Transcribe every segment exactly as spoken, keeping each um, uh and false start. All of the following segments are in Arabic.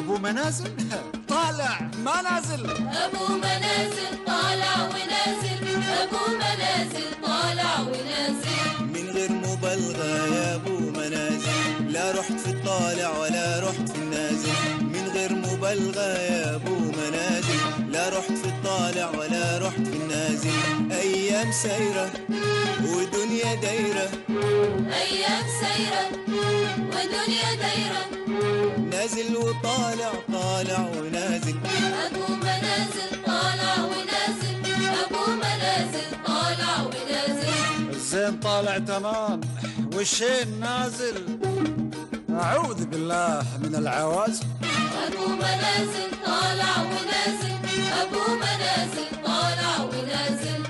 ابو منازل طالع ما نازل، ابو منازل طالع ونازل، ابو منازل طالع ونازل من غير مبالغه يا ابو منازل، لا رحت في الطالع ولا رحت في النازل. من غير مبالغه يا ابو منازل، لا رحت في الطالع ولا رحت في النازل. ايام سايره ودنيا دايره، ايام سايره ودنيا دايره، نازل وطالع طالع ونازل. ابو منازل طالع ونازل، ابو منازل طالع ونازل. الزين طالع تمام والشين نازل، اعوذ بالله من العوازل. ابو منازل طالع ونازل، ابو منازل طالع ونازل.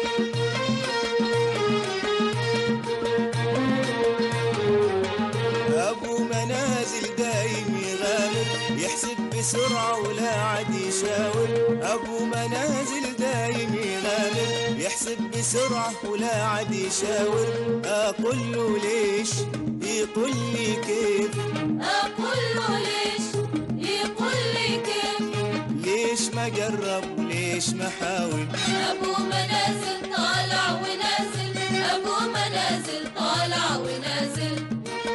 ابو منازل دايم يغامر، يحسب بسرعه ولا عاد يشاور. ابو منازل دايم يغامر، يحسب بسرعه ولا عاد يشاور. اقول له ليش يقول لي كيف، اقول له ليش يقول لي كيف، ليش ما جرب وليش ما حاول. ابو منازل طالع ونازل، ابو منازل طالع ونازل.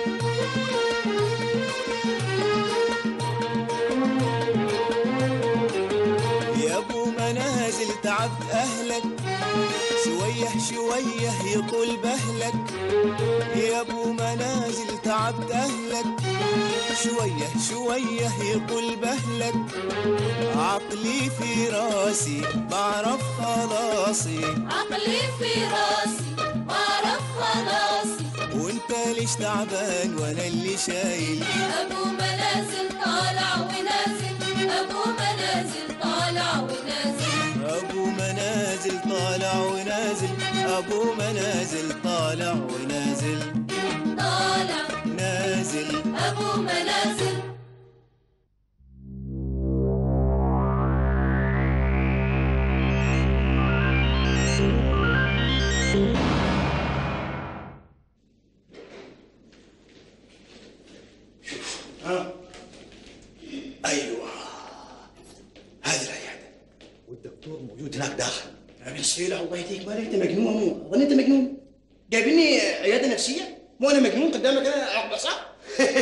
يا ابو منازل تعبت اهلك، شويه شويه يطول بهلك. يا ابو منازل تعبت اهلك، شويه شويه يطول بهلك. عقلي في راسي بعرف خلاصي، عقلي في راسي بعرف خلاصي. وانت ليش تعبان وانا اللي شايل. ابو منازل طالع ونازل، ابو منازل طالع ونازل. ابو منازل طالع ونازل، ابو منازل طالع ونازل. طالع نازل ابو منازل. ها ايوه هذه العياده والدكتور موجود هناك داخل. يا بن سهيلة الله يهديك، مالك انت مجنون؟ مو اظن انت مجنون. جايبني عياده نفسيه؟ مو انا مجنون قدامك انا عقب صح؟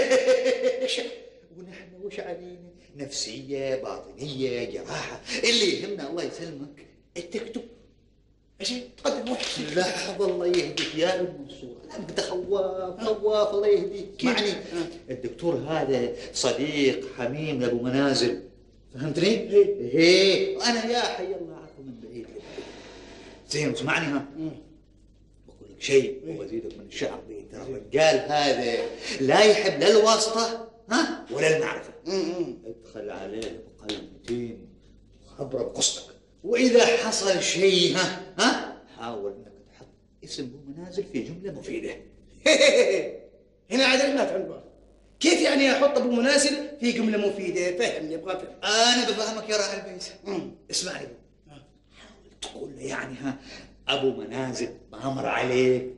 ونحن وش علينا؟ نفسيه باطنيه جراحه، اللي يهمنا الله يسلمك التكتب. ايش تقدم روح. لحظه الله يهديك يا ابن منصور، انا بدي خواف خواف الله يهديك. يعني الدكتور هذا صديق حميم لابو منازل، فهمتني؟ ايه ايه انا يا حي الله اعرفه من بعيد. زين اسمعني ها، بقول لك شيء وازيدك من الشعر بيت. ترى الرجال هذا لا يحب لا الواسطه ها ولا المعرفه. ادخل عليه بقلبتين وخبره بقصتك، واذا حصل شيء ها ها حاول انك تحط اسم ابو منازل في جمله مفيده. هنا عدل ما فهمت. كيف يعني احط ابو منازل في جمله مفيده؟ فهمني ابغى افهم. انا بفهمك يا راعي البيت. اسمعني، حاول تقول له يعني ها ابو منازل ما مر عليك.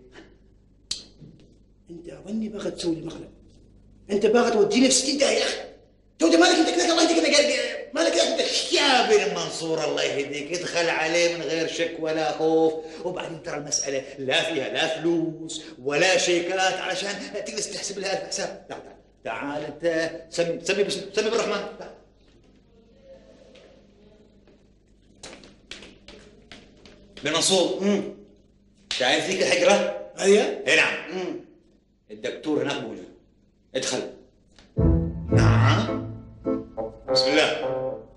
انت اظني باغي تسوي لي مقلب، انت باغي توديني في ستين داهيه يا اخي. تو مالك انت كذا الله يهديك انا مالك يا اخي يا بن منصور الله يهديك، ادخل عليه من غير شك ولا خوف. وبعدين ترى المساله لا فيها لا فلوس ولا شيكات علشان تجلس تحسب لها الحساب. تعال تعال تعال انت سمي سمي بس سمي بالرحمن. تعال. بن منصور، شايف ذيك الحجره؟ ايوه اي نعم. مم. الدكتور هناك موجود، ادخل. نعم بسم الله.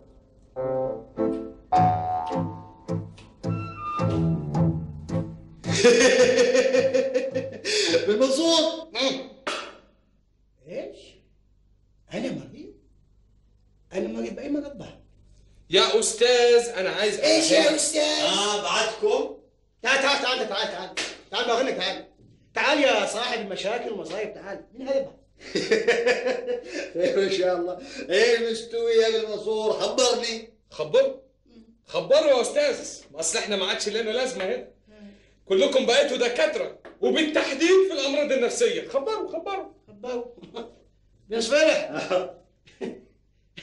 بن منصور، ايش؟ انا مريض؟ انا مريض باي مرض؟ يا استاذ انا عايز ايش يا استاذ؟ اه بعدكم. تعال تعال تعال تعال تعال تعال باغنك تعال تعال يا صاحب المشاكل والمصايب تعال. مين هذا؟ خير ان شاء الله. ايه مستوي يا ابن منصور؟ خبرني. خبره خبره يا استاذ، ما اصل احنا ما عادش لنا لازمه هنا، كلكم بقيتوا دكاتره وبالتحديد في الامراض النفسيه. خبروا خبروا خبروا بن صفيح.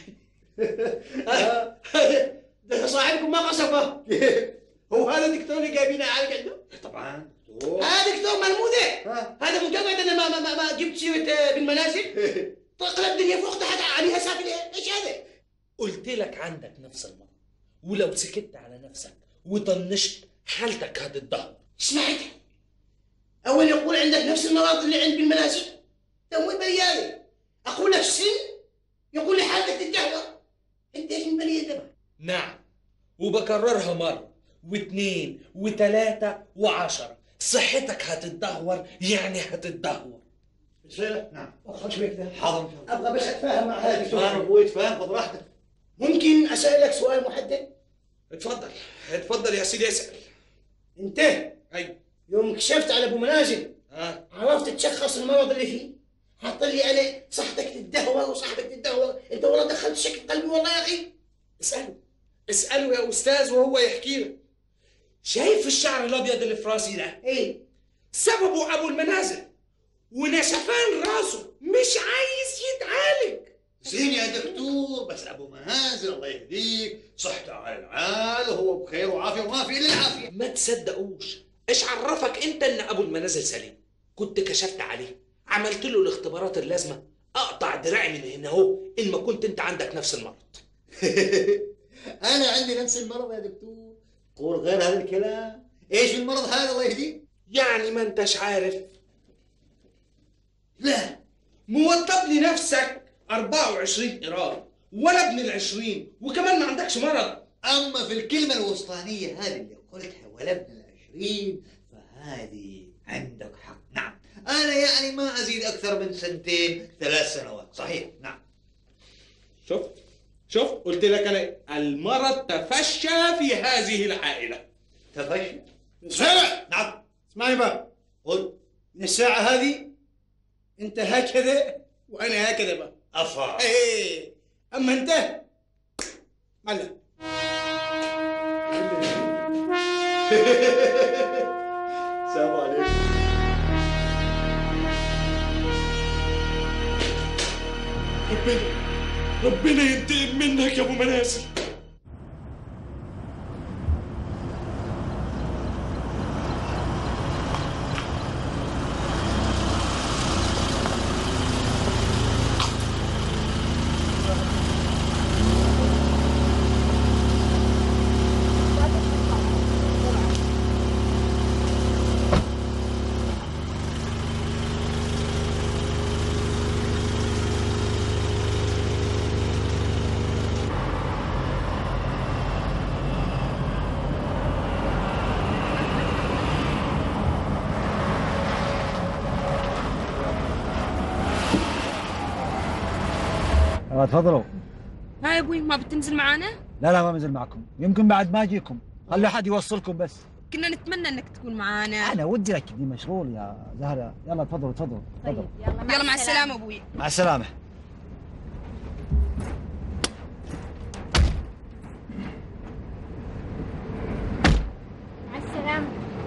ده صاحبكم ما قصفه. هو هذا الدكتور اللي جايبينه عالج عنده؟ طبعا. هذا دكتور ملموذة. هذا مجرد انا ما ما ما جبت سيره بالمنازل قلب الدنيا فوق تحت عليها سافله. ايش هذا؟ قلت لك عندك نفس المرض، ولو سكت على نفسك وطنشت حالتك هتتدهور. سمعت؟ اول يقول عندك نفس المرض اللي عند بالمنازل. تو بريالي اقول لك سن يقول لي حالتك تتدهور. انت ايش من بني ادم؟ نعم، وبكررها مرة واثنين وثلاثة وعشرة، صحتك هتتدهور يعني هتتدهور. نعم. خذ شوي كذا. حاضر. ابغى بس اتفاهم مع هذا الدكتور. تفاهم ابوي تفاهم، خذ راحتك. ممكن اسالك سؤال محدد؟ اتفضل اتفضل يا سيدي اسأل. انت ايوه. يوم كشفت على ابو منازل اه عرفت تشخص المرض اللي فيه؟ حط لي انا صحتك تتدهور وصحتك تتدهور، انت والله دخلت شك قلبي والله يا اخي. اسأله اسأله يا أستاذ وهو يحكي لك. شايف الشعر الأبيض اللي في راسي ده؟ ايه سببه أبو المنازل، ونشفان راسه مش عايز يتعالج. زين يا دكتور، بس ابو منازل الله يهديك صحته على العال وهو بخير وعافيه وما في الا العافيه. ما تصدقوش، ايش عرفك انت ان ابو المنازل سليم؟ كنت كشفت عليه، عملت له الاختبارات اللازمه، اقطع دراعي من هنا اهو ان ما كنت انت عندك نفس المرض. انا عندي نفس المرض يا دكتور. قول غير هذا الكلام. ايش المرض هذا الله يهديك؟ يعني ما انتش عارف؟ لا. موطب لي نفسك أربعة وعشرين قرار ولا ابن العشرين، وكمان ما عندكش مرض. اما في الكلمه الوسطانيه هذه اللي قلتها ولا ابن العشرين فهذه عندك حق. نعم انا يعني ما ازيد اكثر من سنتين ثلاث سنوات. صحيح نعم. شفت شفت قلت لك انا المرض تفشى في هذه العائله. تفشى؟ سامع؟ نعم. اسمعني بقى. قل. من الساعة هذه انت هكذا وانا هكذا بقى. افا. ايه اما انت ملا. السلام عليكم. ربنا ربنا ينتقم منك يا ابو منازل. تفضلوا. ها يا ابوي ما بتنزل معانا؟ لا لا ما بنزل معكم، يمكن بعد ما اجيكم، خلوا احد يوصلكم بس. كنا نتمنى انك تكون معانا. انا ودي لكني مشغول يا زهره. يلا تفضلوا تفضلوا تفضلوا. يلا مع, يلا مع السلامة ابوي. مع السلامه. مع السلامة.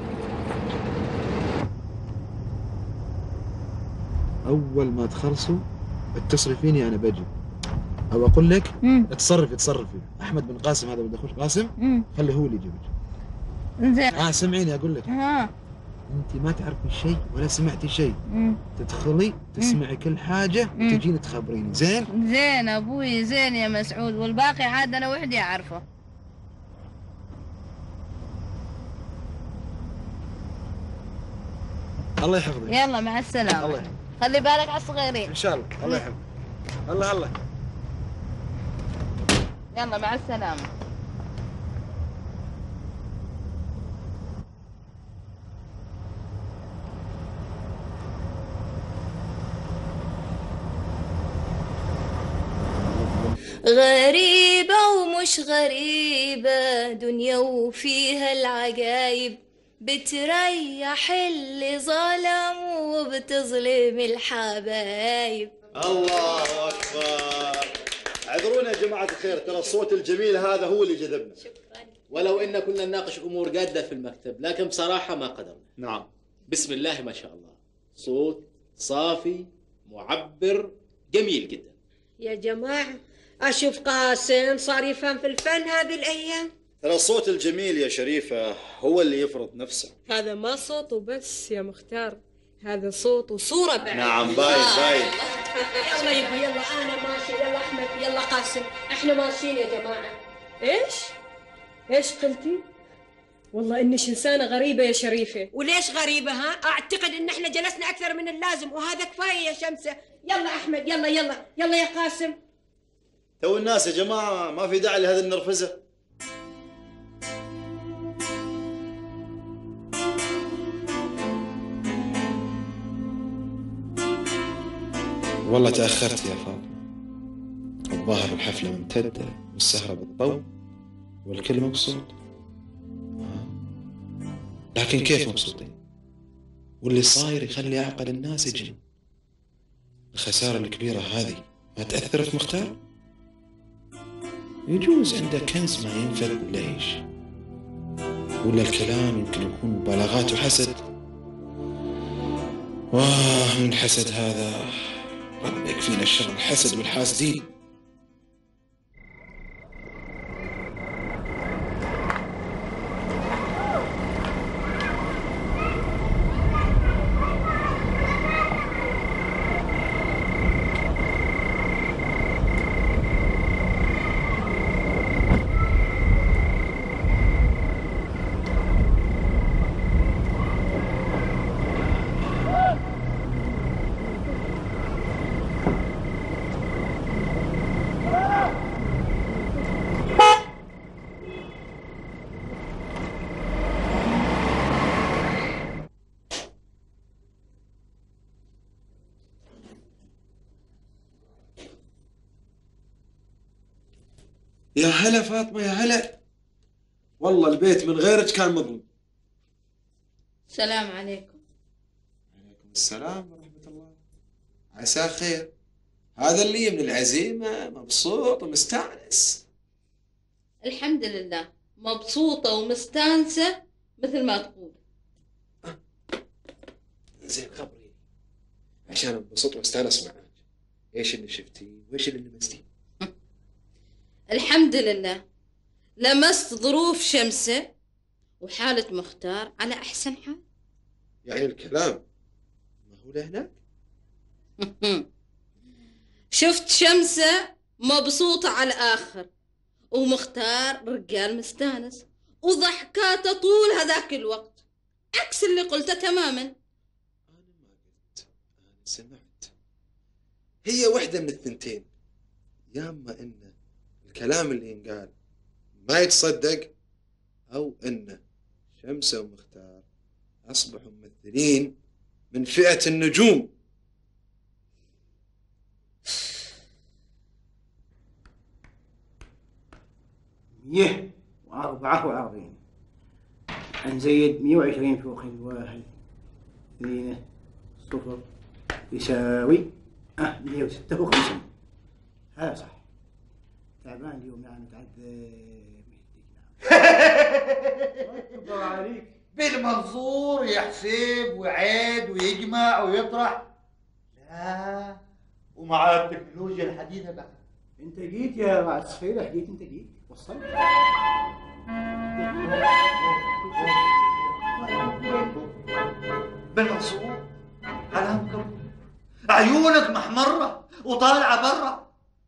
اول ما تخلصوا اتصلي فيني انا بجي، او اقول لك اتصرفي تصرفي. احمد بن قاسم هذا بدي اخش قاسم، خلي هو اللي يجيبك. زين. اه سمعيني اقول لك. ها انت ما تعرفي شيء ولا سمعتي شيء. تدخلي تسمعي كل حاجه وتجيني تخبريني. زين؟ زين ابوي زين يا مسعود، والباقي عاد انا وحدي اعرفه. الله يحفظك. يلا مع السلامة. الله يحفظك. خلي بالك على الصغيرين. ان شاء الله. الله يحفظك. الله الله. يلا مع السلامة. غريبة ومش غريبة دنيا وفيها العجايب، بتريح اللي ظلم وبتظلم الحبايب. الله أكبر. اعذرونا يا جماعة الخير، ترى الصوت الجميل هذا هو اللي جذبنا. شكرا. ولو إن كنا نناقش أمور جادة في المكتب، لكن بصراحة ما قدرنا. نعم. بسم الله ما شاء الله، صوت صافي معبر جميل جدا. يا جماعة أشوف قاسم صار يفهم في الفن هذه الأيام. ترى الصوت الجميل يا شريفة هو اللي يفرض نفسه. هذا ما صوت وبس يا مختار، هذا صوت وصورة بعد. نعم باين باين. يلا يبا يلا أنا ماشي، يلا أحمد يلا قاسم، إحنا ماشيين يا جماعة. إيش؟ إيش قلتي؟ والله إنش إنسانة غريبة يا شريفة. وليش غريبة ها؟ أعتقد إن إحنا جلسنا أكثر من اللازم وهذا كفاية يا شمسة. يلا أحمد يلا يلا يلا يا قاسم. تو الناس يا جماعة ما في داعي لهذه النرفزة. والله تأخرت يا فاطمة، الظاهر الحفلة ممتدة والسهرة بالضوء والكل مبسوط. لكن كيف مبسوطين واللي صاير يخلي أعقل الناس يجن؟ الخسارة الكبيرة هذه ما تأثر في مختار؟ يجوز عنده كنز ما ينفذ ولا ايش؟ ولا الكلام يمكن يكون مبالغات وحسد؟ واه من حسد هذا، ربنا يكفينا الشر الحسد والحاسدين. يا هلا فاطمة يا هلا، والله البيت من غيرك كان مظلم. السلام عليكم. عليكم السلام ورحمة الله، عساه خير. هذا اللي من العزيمة مبسوط ومستانس. الحمد لله مبسوطة ومستانسة مثل ما تقول. زين خبري عشان انبسط واستانس معاك، ايش اللي شفتي وايش اللي لمستي؟ الحمد لله لمست ظروف شمسة وحالة مختار على أحسن حال. يعني الكلام ما هو لهناك؟ شفت شمسة مبسوطة على الآخر ومختار رجال مستانس وضحكاته طول هذاك الوقت عكس اللي قلته تماما. أنا ما قلت، أنا سمعت. هي واحدة من الثنتين، يا أما إن الكلام اللي ينقال ما يتصدق أو إن شمسة ومختار أصبحوا ممثلين من فئة النجوم. مية وأربعة وأربعين هنزيد مية وعشرين فوق الواحد اثنين صفر يساوي أه مية وستة وخمسين. هذا صح. تعبان اليوم يعني متعذب. الله عليك. بالمنظور يحسب ويعيد ويجمع ويطرح، لا ومع التكنولوجيا الحديثة بعد. انت جيت يا بعد صفيرة، جيت انت جيت وصلت. بالمنظور على مكبر، عيونك محمرة وطالعة برا.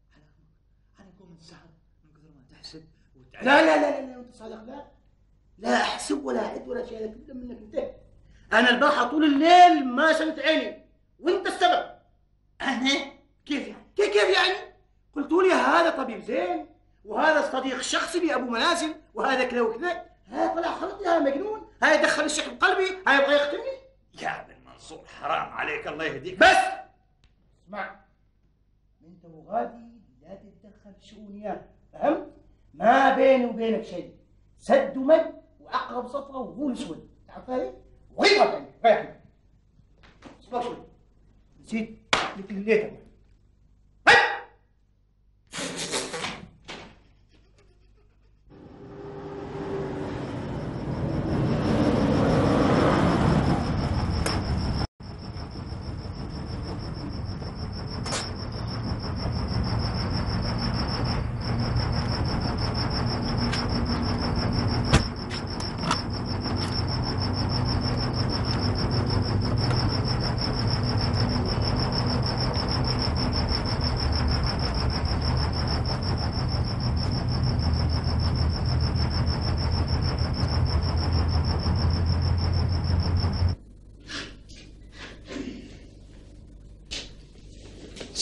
لا لا لا لا انت صادق. لا لا احسب ولا اعد ولا شيء، كله منك انت. انا البارحه طول الليل ما شلت عيني وانت السبب. انا كيف يعني؟ كيف كيف يعني؟ قلت لي هذا طبيب زين وهذا صديق شخصي لابو منازل وهذا كذا وكذا. هذا طلع خلطي، هذا مجنون، هذا يدخل الشك بقلبي، هذا يبغى يقتلني. يا ابن منصور حرام عليك، الله يهديك. بس اسمع، انت وغادي لا تتدخل في شؤوني، فهمت؟ ما بيني وبينك شيء، سد ومد وعقرب صفرة وغول اسود، تعرف هذه؟ وغير ثاني، فاهم؟ اصبر شوي، نسيت مثل الليتر.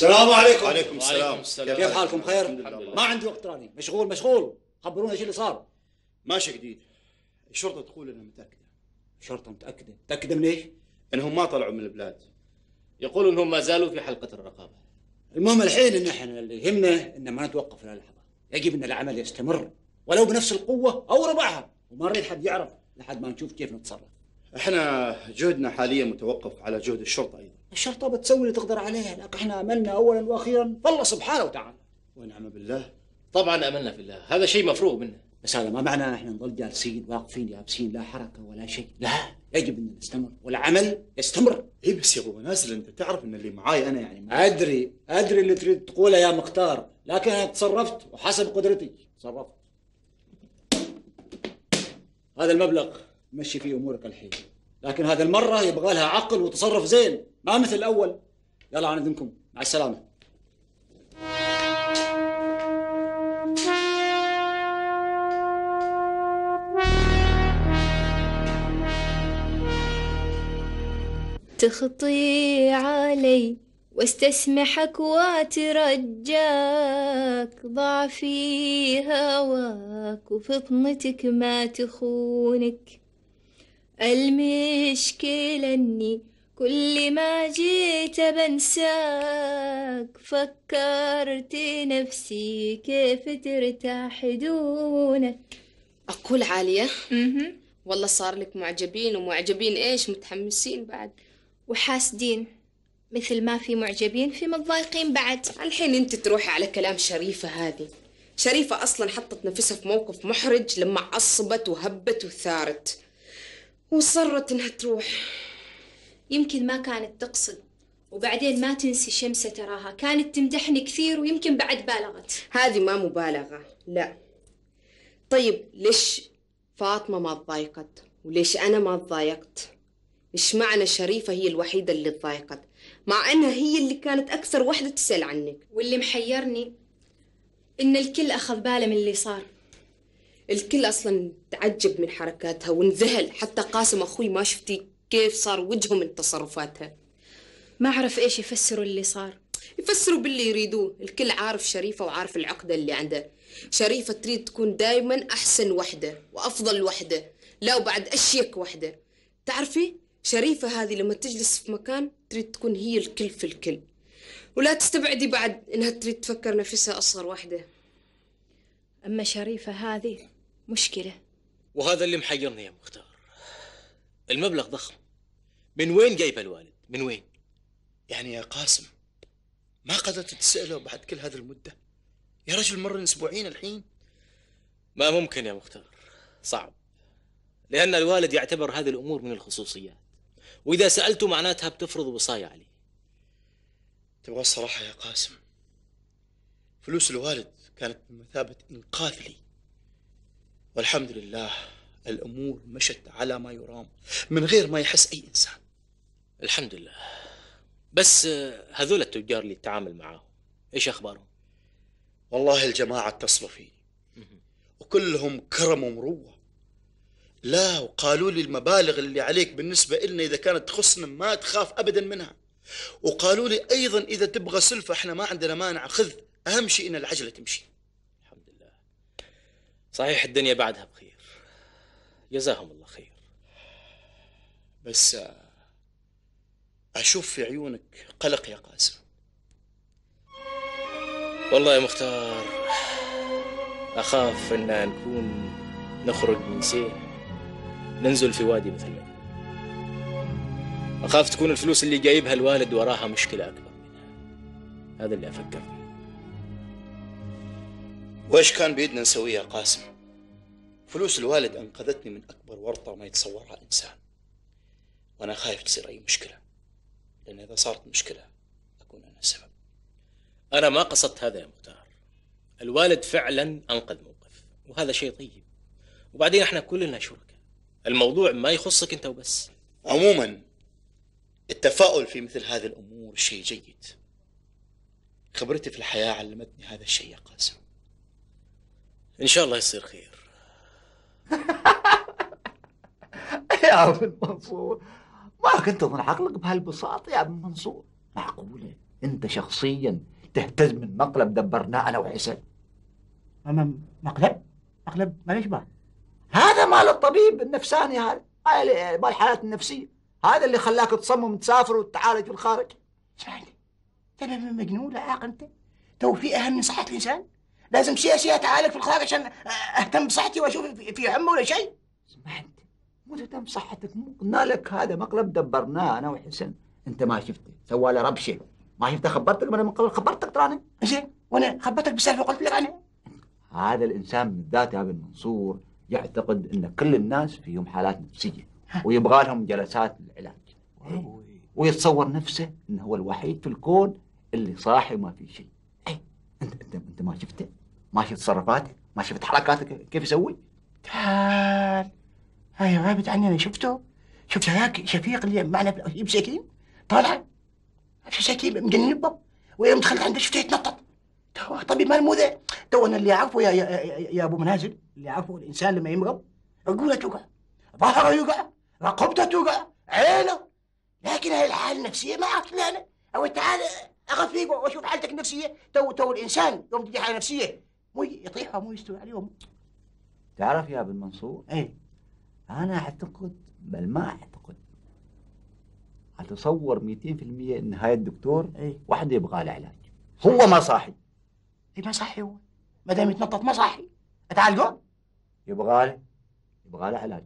السلام عليكم. وعليكم السلام. كيف حالكم؟ خير؟ ما عندي وقت راني، مشغول مشغول. خبرونا ايش اللي صار. ماشي جديد. الشرطة تقول انها متأكدة. الشرطة متأكدة؟ متأكدة من ايش؟ انهم ما طلعوا من البلاد. يقولوا انهم ما زالوا في حلقة الرقابة. المهم الحين ان احنا اللي يهمنا ان ما نتوقف لا لحظة. يجب ان العمل يستمر ولو بنفس القوة او ربعها، وما نريد حد يعرف لحد ما نشوف كيف نتصرف. احنا جهدنا حاليا متوقف على جهد الشرطة ايضا. الشرطة بتسوي اللي تقدر عليه، لكن احنا املنا اولا واخيرا فالله سبحانه وتعالى. ونعم بالله. طبعا املنا في الله، هذا شيء مفروغ منه. بس هذا ما معناه احنا نظل جالسين واقفين يابسين لا حركة ولا شيء، لا، يجب ان نستمر والعمل يستمر. اي بس يا ابو منازل انت تعرف ان اللي معاي انا يعني ما... ادري ادري اللي تريد تقوله يا مختار، لكن انا تصرفت وحسب قدرتي تصرفت. هذا المبلغ مشي فيه امورك الحين، لكن هذه المرة يبغى لها عقل وتصرف زين، ما مثل الاول. يلا عن اذنكم، مع السلامة. تخطي علي واستسمحك واترجاك، ضعفي هواك وفطنتك ما تخونك. المشكلة اني كل ما جيت بنساك، فكرت نفسي كيف ترتاح دونك. أقول عالية، والله صار لك معجبين، ومعجبين إيش متحمسين بعد وحاسدين، مثل ما في معجبين في متضايقين بعد. الحين انت تروحي على كلام شريفة. هذه شريفة أصلا حطت نفسها في موقف محرج لما عصبت وهبت وثارت وصرت انها تروح. يمكن ما كانت تقصد، وبعدين ما تنسي شمسة تراها كانت تمدحني كثير ويمكن بعد بالغت. هذه ما مبالغة، لا. طيب ليش فاطمة ما تضايقت وليش أنا ما تضايقت؟ إيش معنى شريفة هي الوحيدة اللي تضايقت مع أنها هي اللي كانت أكثر وحدة تسأل عنك؟ واللي محيرني إن الكل أخذ باله من اللي صار. الكل أصلا تعجب من حركاتها وانذهل، حتى قاسم أخوي ما شفتي كيف صار وجهه من تصرفاتها. ما أعرف إيش يفسروا اللي صار. يفسروا باللي يريدوه. الكل عارف شريفة وعارف العقدة اللي عندها. شريفة تريد تكون دايما أحسن وحدة وأفضل وحدة، لا وبعد أشيك وحدة. تعرفي شريفة هذه لما تجلس في مكان تريد تكون هي الكل في الكل، ولا تستبعدي بعد إنها تريد تفكر نفسها أصغر وحدة. أما شريفة هذه مشكلة. وهذا اللي محيرني يا مختار. المبلغ ضخم، من وين جايبه الوالد؟ من وين؟ يعني يا قاسم ما قدرت تسأله بعد كل هذه المدة؟ يا رجل مر اسبوعين الحين. ما ممكن يا مختار، صعب، لأن الوالد يعتبر هذه الأمور من الخصوصيات، وإذا سألته معناتها بتفرض وصاية عليه. تبغى الصراحة يا قاسم، فلوس الوالد كانت بمثابة إنقاذ لي، والحمد لله الأمور مشت على ما يرام من غير ما يحس أي إنسان. الحمد لله. بس هذول التجار اللي تتعامل معاهم إيش أخبارهم؟ والله الجماعة اتصلوا فيه وكلهم كرم ومروة، لا وقالوا لي المبالغ اللي عليك بالنسبة إلنا إذا كانت تخصنا ما تخاف أبدا منها، وقالوا لي أيضا إذا تبغى سلفة إحنا ما عندنا مانع، خذ، أهم شيء إن العجلة تمشي. الحمد لله. صحيح الدنيا بعدها بخير، جزاهم الله خير. بس أشوف في عيونك قلق يا قاسم. والله يا مختار أخاف أن نكون نخرج من سيل ننزل في وادي مثل ما أخاف تكون الفلوس اللي جايبها الوالد وراها مشكلة أكبر منها. هذا اللي أفكر فيه. وإيش كان بيدنا نسويه يا قاسم؟ فلوس الوالد أنقذتني من أكبر ورطة ما يتصورها إنسان، وأنا خايف تصير أي مشكلة، لأن إذا صارت مشكلة أكون أنا السبب. أنا ما قصدت هذا يا مختار. الوالد فعلا أنقذ موقف، وهذا شيء طيب، وبعدين احنا كلنا شركاء، الموضوع ما يخصك أنت وبس. عموما التفاؤل في مثل هذه الأمور شيء جيد. خبرتي في الحياة علمتني هذا الشيء يا قاسم. إن شاء الله يصير خير. يا ابن منصور، ما كنت اظن عقلك بهالبساطة يا ابن منصور. معقولة انت شخصيا تهتز من مقلب دبرناه انا وحسن. أمام مقلب؟ مقلب ما يشبه. هذا مال الطبيب النفساني، هذا مال الحالات النفسيه، هذا اللي خلاك تصمم تسافر وتعالج في الخارج. اسمعني، انت مجنون لا عاقل انت؟ تو في اهم من صحه الانسان؟ لازم شيء شيء اتعالج في الخارج عشان اهتم بصحتي واشوف في عمه ولا شيء؟ سمعت، مو تهتم بصحتك، مو قلنا لك هذا مقلب دبرناه انا وحسن، انت ما شفته، سوى له ربشه، ما شفته، خبرتك من قبل، خبرتك تراني. زين، وانا خبرتك بالسالفه وقلت لك عنها. هذا الانسان بالذات يا ابن منصور يعتقد ان كل الناس فيهم حالات نفسيه ويبغى لهم جلسات للعلاج، ويتصور نفسه انه هو الوحيد في الكون اللي صاحي وما في شيء. اي انت انت انت ما شفته؟ ما شفت تصرفاته؟ ما شفت حركاته كيف يسوي؟ تعال، هاي غابت عني، انا شفته، شفت هذاك شفيق اللي معنا يجيب سكين طالع في سكين مجنن باب، وين مدخل عنده شفته يتنطط. تو طبيب مال مو ذا، تو انا اللي اعرفه يا يا, يا, يا ابو منازل، اللي اعرفه الانسان لما يمرض عقوله توقع، ظهره يوقع، رقبته توقع، عينه، لكن هاي الحاله النفسيه ما اعرف لا انا، او تعال اغفيك واشوف حالتك النفسيه. تو تو الانسان يوم تجي حاله نفسيه مو يطيحها مو يستوي عليهم. تعرف يا ابن منصور، اي انا اعتقد، بل ما اعتقد، اتصور مئتين بالمئة ان هاي الدكتور اي واحد يبغى له علاج، هو ما صاحي. اي ما صحي، هو ما دام يتنطط ما صحي، اتعالجه؟ يبغى له يبغى له علاج.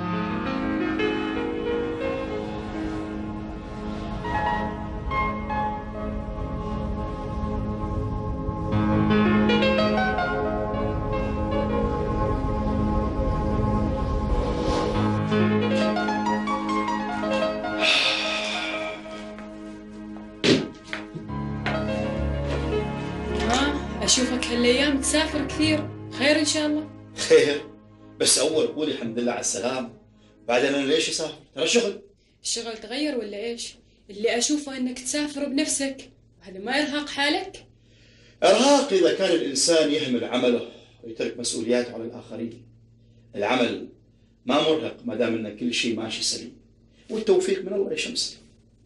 أشوفك هالأيام تسافر كثير، خير إن شاء الله؟ خير، بس أول قولي الحمد لله على السلامة، بعدين أنا ليش أسافر؟ ترى شغل. الشغل تغير ولا إيش؟ اللي أشوفه إنك تسافر بنفسك، هذا ما يرهق حالك؟ إرهاق إذا كان الإنسان يهمل عمله ويترك مسؤولياته على الآخرين. العمل ما مرهق ما دام إن كل شيء ماشي سليم، والتوفيق من الله يا شمس.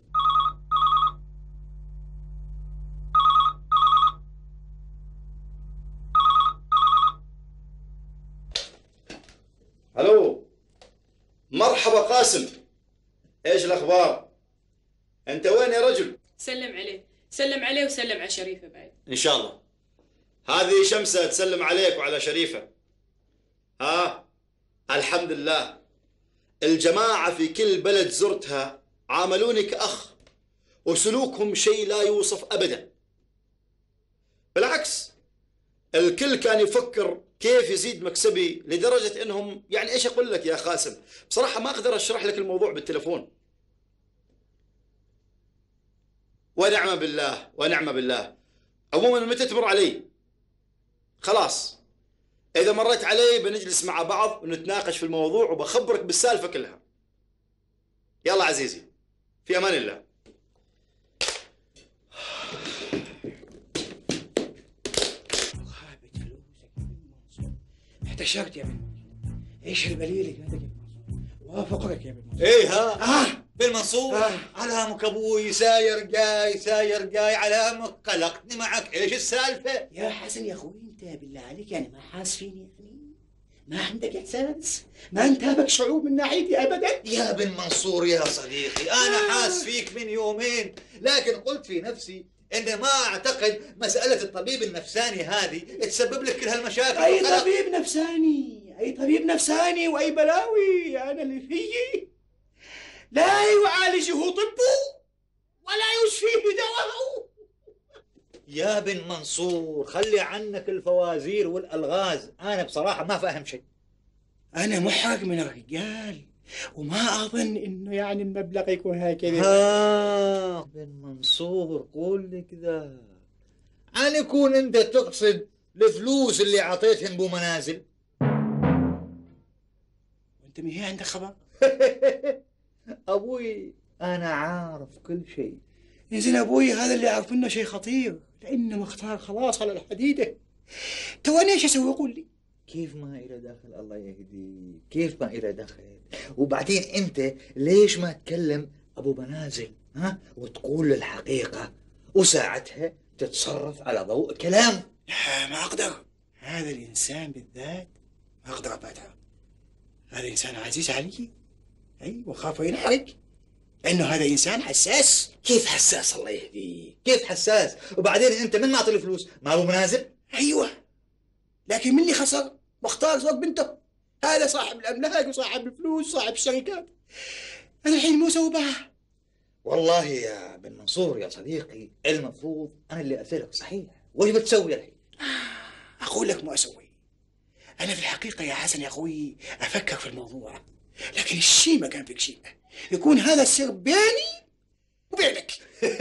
الو، مرحبا قاسم، ايش الاخبار؟ انت وين يا رجل؟ سلم عليه، سلم عليه وسلم على شريفه بعد. ان شاء الله. هذه شمسة تسلم عليك وعلى شريفة. ها، الحمد لله، الجماعة في كل بلد زرتها عاملوني كأخ، وسلوكهم شيء لا يوصف أبدا. بالعكس، الكل كان يفكر كيف يزيد مكسبي، لدرجة انهم يعني ايش اقول لك يا قاسم، بصراحة ما اقدر اشرح لك الموضوع بالتلفون. ونعم بالله ونعم بالله. عموما متى تمر علي؟ خلاص، اذا مريت علي بنجلس مع بعض ونتناقش في الموضوع وبخبرك بالسالفة كلها. يلا عزيزي، في امان الله. احتشرت يا ابن منصور، ايش البليل هذا يا ابن منصور؟ وافقك يا ابن منصور. ايه ها آه. بن منصور آه. على همك ابوي، ساير جاي ساير جاي على همك، قلقتني معك، ايش السالفه؟ يا حسن يا اخوي، انت بالله عليك يعني ما حاس فيني يعني؟ ما عندك احساس؟ ما انتابك شعور من ناحيتي ابدا؟ يا بن منصور يا صديقي، انا آه. حاس فيك من يومين، لكن قلت في نفسي ان ما اعتقد مساله الطبيب النفساني هذه تسبب لك كل هالمشاكل. اي طبيب نفساني، اي طبيب نفساني واي بلاوي انا اللي فيي لا يعالجه طبه ولا يشفيه دواءه. يا بن منصور خلي عنك الفوازير والالغاز، انا بصراحه ما فاهم شيء. انا محرج من الرجال وما اظن انه يعني المبلغ يكون هكذا. ها بن منصور قول لي كذا، عن يكون انت تقصد الفلوس اللي اعطيتهم بو منازل؟ وانت من هي عندك خبر؟ ابوي انا عارف كل شيء. يا زين ابوي، هذا اللي اعرف منه شيء خطير، لانه مختار خلاص على الحديده. تو انا ايش اسوي؟ قول لي. كيف ما إلى دخل الله يهديك، كيف ما إلى دخل؟ وبعدين أنت ليش ما تكلم أبو منازل ها وتقول له الحقيقة وساعتها تتصرف على ضوء كلامه. لا ما أقدر، هذا الإنسان بالذات ما أقدر أبعده. هذا إنسان عزيز علي، أي وخاف ينحرق، لأنه هذا إنسان حساس. كيف حساس الله يهديك؟ كيف حساس؟ وبعدين أنت من معطي الفلوس؟ ما أبو منازل؟ أيوه، لكن من اللي خسر واختار زوج بنته؟ هذا صاحب الأملاك وصاحب الفلوس وصاحب الشركات. أنا الحين مو سوي بها. والله يا بن منصور يا صديقي، المفروض أنا اللي أسألك صحيح، وش بتسوي الحين؟ أقول لك ما أسوي. أنا في الحقيقة يا حسن يا أخوي أفكر في الموضوع، لكن الشيء ما كان فيك شيء، يكون هذا السر بيني وبينك.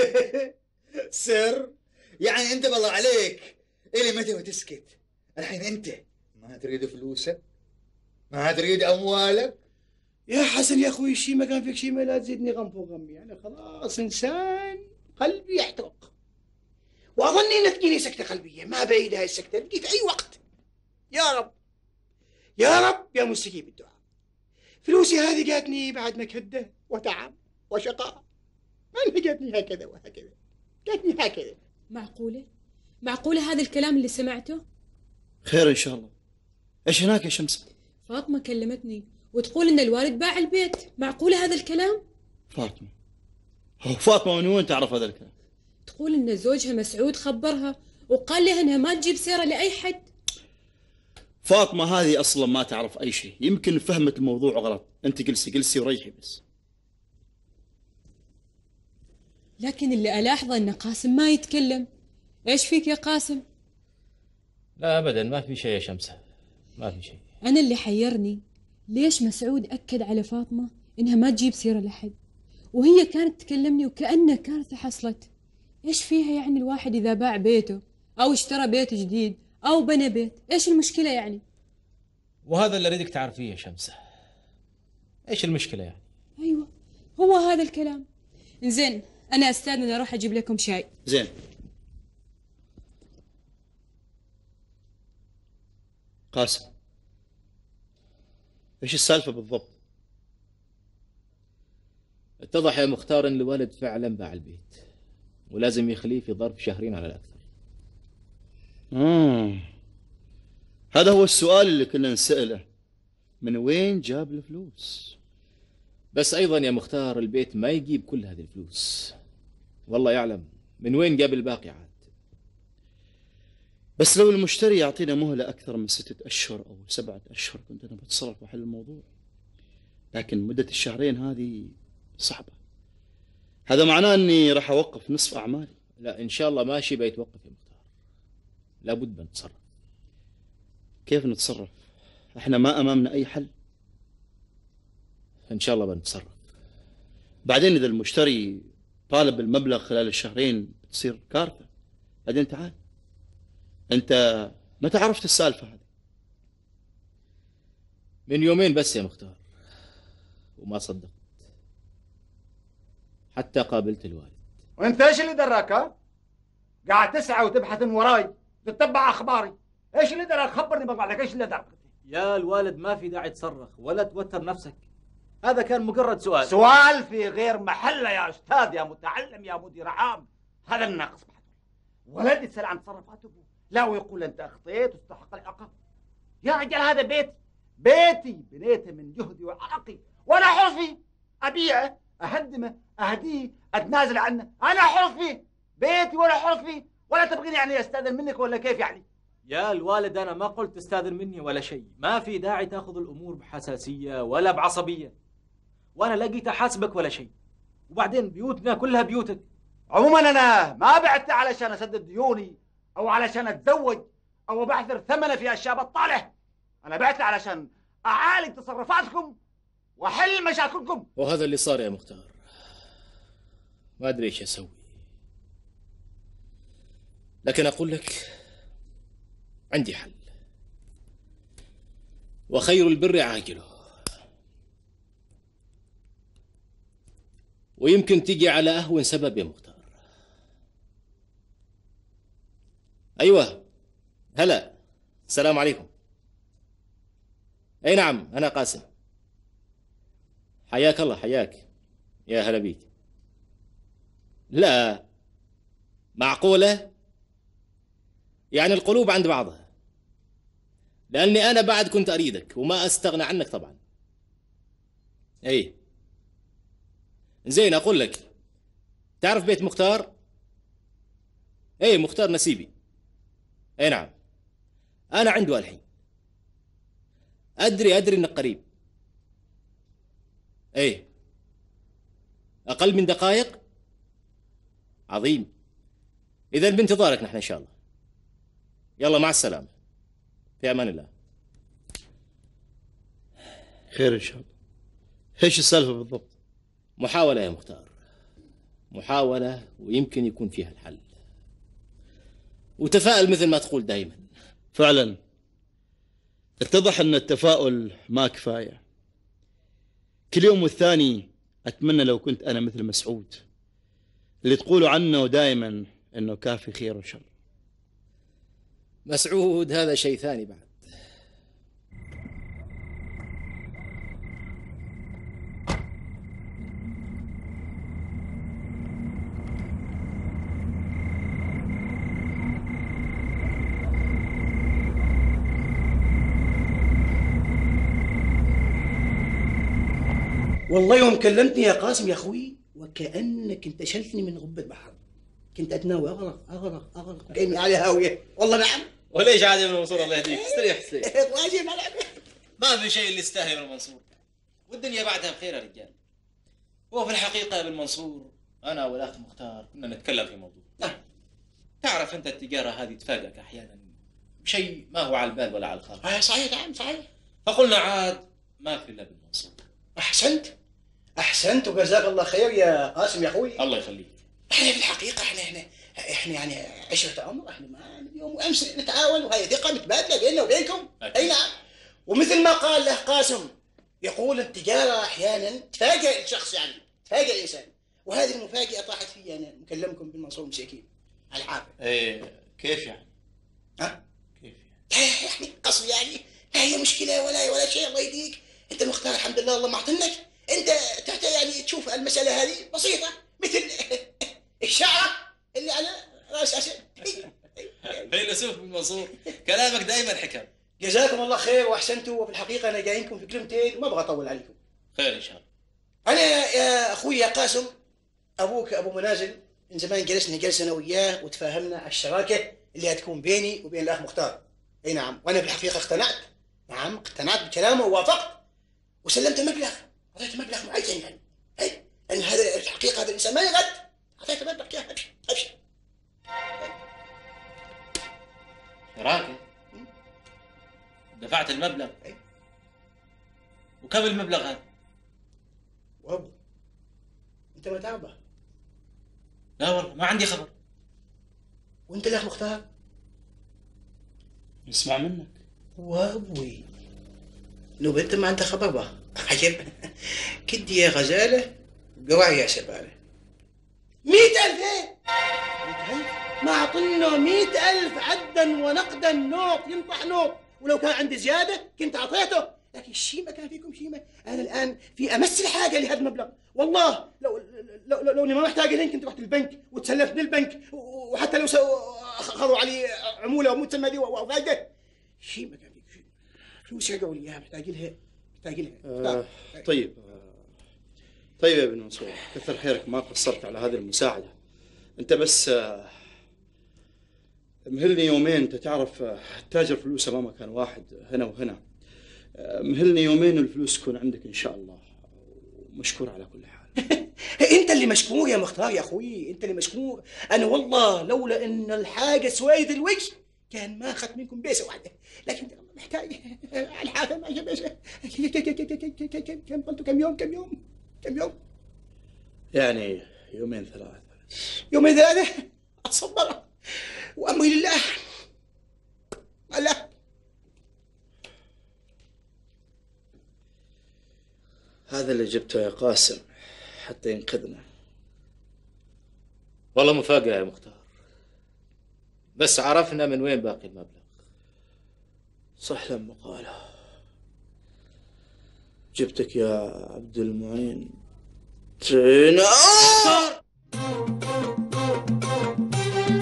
سر؟ يعني أنت بالله عليك إلي متى وتسكت؟ الحين أنت ما تريد فلوسه؟ ما تريد أموالك؟ يا حسن يا أخوي الشيء ما كان فيك شيء، ما لا تزيدني غم فوق غمي. أنا خلاص إنسان قلبي يحترق، وأظن إن تجيني سكتة قلبية ما بعيد هاي السكتة تجي في أي وقت. يا رب يا رب يا مستجيب الدعاء، فلوسي هذه جاتني بعد مكدة وتعب وشقاء، ما جاتني هكذا وهكذا، جاتني هكذا. معقولة؟ معقولة هذا الكلام اللي سمعته؟ خير إن شاء الله. إيش هناك يا شمس؟ فاطمة كلمتني وتقول إن الوالد باع البيت. معقولة هذا الكلام؟ فاطمة؟ هو فاطمة من وين تعرف هذا الكلام؟ تقول إن زوجها مسعود خبرها وقال لها إنها ما تجيب سيرة لأي حد. فاطمة هذه أصلا ما تعرف أي شيء، يمكن فهمت الموضوع غلط. أنت جلسي جلسي وريحي بس. لكن اللي ألاحظه إن قاسم ما يتكلم. إيش فيك يا قاسم؟ لا أبدا ما في شيء يا شمسة، ما في شيء. أنا اللي حيرني ليش مسعود أكد على فاطمة إنها ما تجيب سيرة لحد، وهي كانت تكلمني وكأنها كارثة حصلت. إيش فيها يعني الواحد إذا باع بيته أو اشترى بيت جديد أو بنى بيت؟ إيش المشكلة يعني؟ وهذا اللي أريدك تعرفيه يا شمسة. إيش المشكلة يعني؟ أيوة هو هذا الكلام. إنزين أنا أستاذن أروح أجيب لكم شاي. زين. قاسم، إيش السالفة بالضبط؟ اتضح يا مختار أن الوالد فعلا باع البيت ولازم يخليه في ظرف شهرين على الأكثر. آه. هذا هو السؤال اللي كنا نسأله، من وين جاب الفلوس؟ بس أيضا يا مختار البيت ما يجيب كل هذه الفلوس، والله يعلم من وين جاب الباقي عاد. بس لو المشتري يعطينا مهلة أكثر من ستة أشهر أو سبعة أشهر كنت أنا بتصرف وحل الموضوع، لكن مدة الشهرين هذه صعبة. هذا معناه أني راح أوقف نصف أعمالي. لا إن شاء الله ماشي بيتوقف يا مختار، لابد بنتصرف. كيف نتصرف؟ احنا ما أمامنا أي حل. إن شاء الله بنتصرف. بعدين إذا المشتري طالب المبلغ خلال الشهرين بتصير كارثة. بعدين تعال، أنت متى عرفت السالفة هذه؟ من يومين بس يا مختار، وما صدقت حتى قابلت الوالد. وانت ايش اللي دراك؟ ها؟ قاعد تسعى وتبحث من وراي تتبع اخباري. ايش اللي دراك؟ خبرني بالله عليك، ايش اللي دراك؟ يا الوالد ما في داعي تصرخ ولا توتر نفسك، هذا كان مجرد سؤال. سؤال في غير محله يا استاذ يا متعلم يا مدير عام. هذا الناقص بعد. ولد يسال عن تصرفات ابوه، لا ويقول انت اخطيت وتستحق العقاب. يا رجال هذا بيتي، بيتي بنيته من جهدي وعرقي، وانا حر فيه. ابيعه، اهدمه، اهديه، اتنازل عنه، انا حر فيه. بيتي وانا حر فيه، ولا تبغيني يعني استاذن منك ولا كيف يعني؟ يا الوالد أنا ما قلت تستاذن مني ولا شيء، ما في داعي تأخذ الأمور بحساسية ولا بعصبية، وأنا لقيت أحاسبك ولا شيء، وبعدين بيوتنا كلها بيوتك. عموما أنا ما بعت علشان أسدد ديوني أو علشان أتزوج أو بعثر ثمنه في أشياء بطالة. أنا بعت علشان أعالج تصرفاتكم وأحل مشاكلكم. وهذا اللي صار يا مختار، ما أدري إيش أسوي، لكن أقول لك عندي حل، وخير البر عاجله، ويمكن تيجي على أهون سبب يا مختار. أيوة هلا، السلام عليكم. أي نعم أنا قاسم. حياك الله، حياك، يا هلا بيك. لا معقولة؟ يعني القلوب عند بعضها، لأني أنا بعد كنت أريدك وما أستغنى عنك طبعا. أي زين، أقول لك، تعرف بيت مختار؟ أي مختار نسيبي. أي نعم، أنا عنده الحين. أدري أدري إنك قريب. أي أقل من دقائق. عظيم، إذا بانتظارك نحن إن شاء الله. يلا مع السلامة، في أمان الله. خير إن شاء الله. إيش السالفة بالضبط؟ محاولة يا مختار، محاولة ويمكن يكون فيها الحل. وتفائل مثل ما تقول دائما. فعلا اتضح أن التفاؤل ما كفاية. كل يوم والثاني أتمنى لو كنت أنا مثل مسعود اللي تقولوا عنه دائما أنه كافي خير وشر. مسعود هذا شيء ثاني بعد. والله يوم كلمتني يا قاسم يا اخوي وكانك انتشلتني من غبة بحر. كنت اتناوي اغرق اغرق اغرق كاني على هاويه. والله نعم. وليش عادي من المنصور؟ الله يهديك، استريح استريح. واجب على ما في شيء اللي يستاهل من المنصور، والدنيا بعدها بخير يا رجال. هو في الحقيقة يا ابن منصور، أنا والأخ مختار كنا نتكلم في موضوع. تعرف أنت التجارة هذه تفاجئك أحيانا بشيء ما هو على البال ولا على الخاطر. آه صحيح نعم صحيح. فقلنا عاد ما في إلا ابن منصور. احسنت احسنت وجزاك الله خير يا قاسم يا اخوي. الله يخليك. احنا في الحقيقه احنا احنا احنا يعني عشره عمر، احنا ما اليوم وامس نتعاون وهي ثقه متبادله بيننا وبينكم. اي نعم. ومثل ما قال له قاسم، يقول التجاره احيانا تفاجئ الشخص، يعني تفاجئ الانسان، وهذه المفاجاه طاحت في انا مكلمكم بالمنصور مساكين على العافيه. ايه كيف يعني؟ ها؟ كيف يعني؟ يعني قصدي يعني لا هي مشكله ولا ولا شيء. الله يهديك، انت مختار الحمد لله الله معطنك. انت تحت يعني تشوف المساله هذه بسيطه مثل الشعره اللي على راس اسد. فيلسوف ابن منصور، كلامك دائما حكم. جزاكم الله خير واحسنتوا. وفي الحقيقه انا جايينكم في كلمتين وما ابغى اطول عليكم. خير ان شاء الله. انا يا اخوي يا قاسم، ابوك ابو منازل من زمان جلسنا جلسه انا وياه وتفاهمنا على الشراكه اللي هتكون بيني وبين الاخ مختار. اي نعم. وانا في الحقيقه اقتنعت. نعم اقتنعت بكلامه ووافقت وسلمت مبلغ، اعطيته مبلغ معين يعني. اي ان هذا الحقيقه هذا الانسان ما يغد، اعطيته مبلغ يا ابشر ابشر. شراكه؟ دفعت المبلغ؟ وكم المبلغ هذا؟ وابو انت ما تعرفه؟ لا والله ما عندي خبر. وانت الاخ مختار؟ نسمع منك. وابوي لو انت ما عندك خبر به. عجب. كدي يا غزاله وقواعي يا سباله. مئة ألف ايه؟ مئة ألف؟ ما أعطنه مئة ألف عدا ونقدا نوط ينطح نوط، ولو كان عندي زيادة كنت أعطيته، لكن الشيمة كان فيكم شيمة. أنا الآن في أمس الحاجة لهذا المبلغ، والله لو لو لو, لو ما محتاج لين كنت رحت البنك وتسلفت للبنك، وحتى لو أخذوا علي عمولة ومتسمى دي وفائدة. الشيمة كان فيكم شيمة. فلوس يرجعوا لي إياها محتاج لها محتاج لها. آه طيب طيب يا ابن منصور، كثر خيرك ما قصرت على هذه المساعدة. أنت بس آه مهلني يومين. أنت تعرف التاجر فلوسه ما مكان واحد، هنا وهنا. آه مهلني يومين والفلوس تكون عندك إن شاء الله، ومشكور على كل حال. أنت اللي مشكور يا مختار يا أخوي، أنت اللي مشكور. أنا والله لولا إن الحاجة سويد الوجه كان ما أخذت منكم بيسة واحدة، لكن محتاج على الحاجة ما هي بيسة. كم قلتوا كم يوم كم يوم كم يوم؟ يعني يومين ثلاثة. يومين ثلاثة؟ أتصبر وأمري لله. الله. هذا اللي جبته يا قاسم حتى ينقذنا. والله مفاجأة يا مختار، بس عرفنا من وين باقي المبلغ. صح لما قاله. جبتك يا عبد المعين تنار.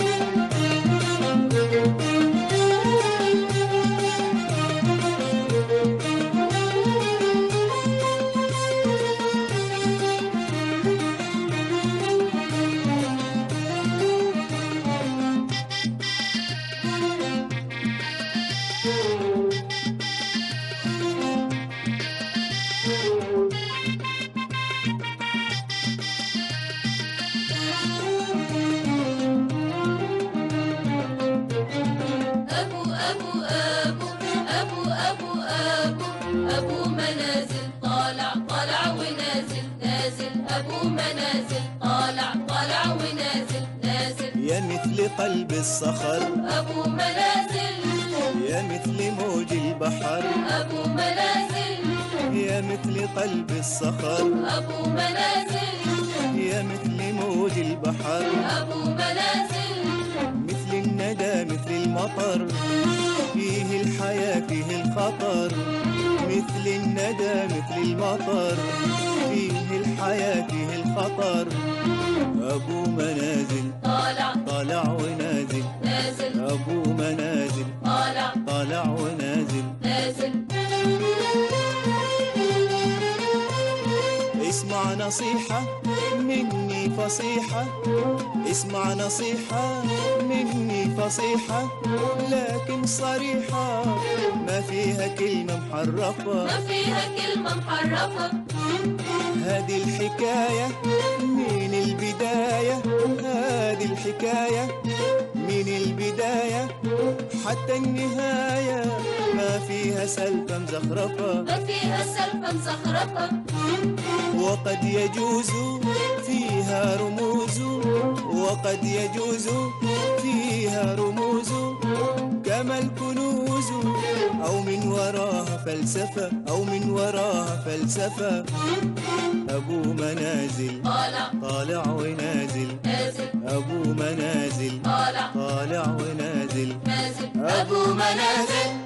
قلب الصخر أبو منازل يا مثل موج البحر أبو منازل يا مثل قلب الصخر أبو منازل يا مثل موج البحر أبو منازل مثل الندى مثل المطر فيه الحياة فيه الخطر مثل الندى مثل المطر فيه الحياة فيه الخطر أبو منازل طالع طالع ونازل نازل أبو منازل طالع طالع ونازل نازل اسمع نصيحة مني فصيحة اسمع نصيحة مني فصيحة لكن صريحة ما فيها كلمة محرفة ما فيها كلمة محرفة هذه الحكاية من البداية هذه الحكاية من البداية حتى النهاية ما فيها سلفة مزخرفة ما فيها سلفة مزخرفة وقد يجوز فيها رموز وقد يجوز فيها رموز كما الكنوز أو من وراها فلسفة أو من وراها فلسفة أبو منازل طالع طالع ونازل نازل أبو منازل طالع طالع ونازل نازل أبو منازل